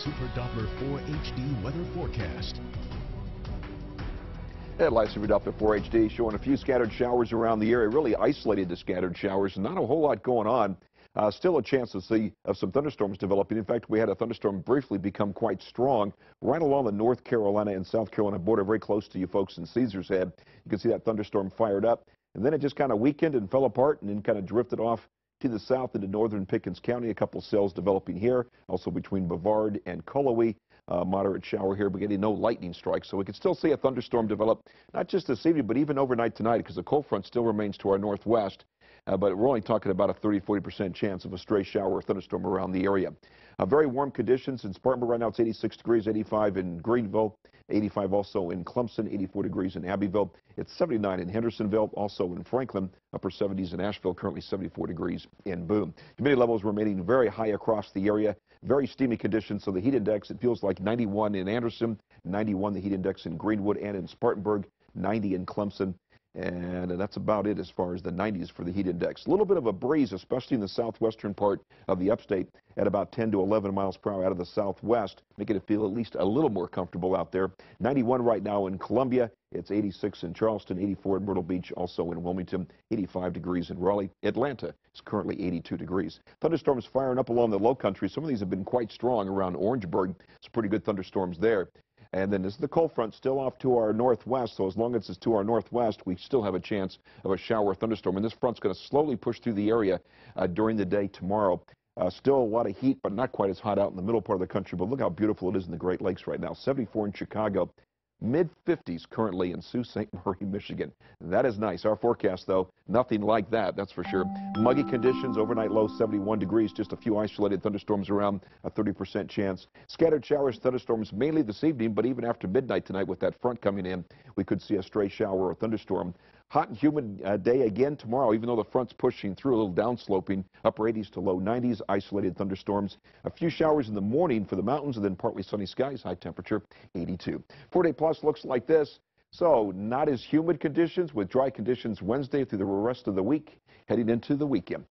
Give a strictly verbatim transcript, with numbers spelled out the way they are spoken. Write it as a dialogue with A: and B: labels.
A: Super Doppler four H D weather forecast.
B: At Live Super Doppler four H D showing a few scattered showers around the area, really isolated to scattered showers, not a whole lot going on. Uh, still a chance to see of some thunderstorms developing. In fact, we had a thunderstorm briefly become quite strong right along the North Carolina and South Carolina border, very close to you folks in Caesars Head. You can see that thunderstorm fired up, and then it just kind of weakened and fell apart and then kind of drifted off to the south into northern Pickens County. A couple cells developing here, also between Brevard and Cullowhee. Uh, moderate shower here, but getting no lightning strikes. So we can still see a thunderstorm develop, not just this evening, but even overnight tonight, because the cold front still remains to our northwest. Uh, but we're only talking about a thirty to forty percent chance of a stray shower or thunderstorm around the area. Uh, very warm conditions in Spartanburg right now. It's eighty-six degrees, eighty-five in Greenville, eighty-five also in Clemson, eighty-four degrees in Abbeville. It's seventy-nine in Hendersonville, also in Franklin, upper seventies in Asheville, currently seventy-four degrees in Boone. Humidity levels remaining very high across the area. Very steamy conditions, so the heat index, it feels like ninety-one in Anderson, ninety-one the heat index in Greenwood and in Spartanburg, ninety in Clemson. And that's about it as far as the nineties for the heat index. A little bit of a breeze, especially in the southwestern part of the upstate at about ten to eleven miles per hour out of the southwest, making it feel at least a little more comfortable out there. ninety-one right now in Columbia. It's eighty-six in Charleston, eighty-four in Myrtle Beach, also in Wilmington, eighty-five degrees in Raleigh. Atlanta is currently eighty-two degrees. Thunderstorms firing up along the low country. Some of these have been quite strong around Orangeburg. Some pretty good thunderstorms there. And then this is the cold front still off to our northwest, so as long as it's to our northwest, we still have a chance of a shower or thunderstorm. And this front's going to slowly push through the area uh, during the day tomorrow. Uh, still a lot of heat, but not quite as hot out in the middle part of the country. But look how beautiful it is in the Great Lakes right now. seventy-four in Chicago, mid fifties currently in Sault Ste. Marie, Michigan. That is nice. Our forecast, though, nothing like that, that's for sure. Muggy conditions, overnight low seventy-one degrees, just a few isolated thunderstorms around, a thirty percent chance. Scattered showers, thunderstorms mainly this evening, but even after midnight tonight with that front coming in, we could see a stray shower or thunderstorm. Hot and humid uh, day again tomorrow, even though the front's pushing through, a little downsloping, upper eighties to low nineties, isolated thunderstorms. A few showers in the morning for the mountains, and then partly sunny skies, high temperature eighty-two. Four-day plus looks like this. So not as humid conditions with dry conditions Wednesday through the rest of the week, heading into the weekend.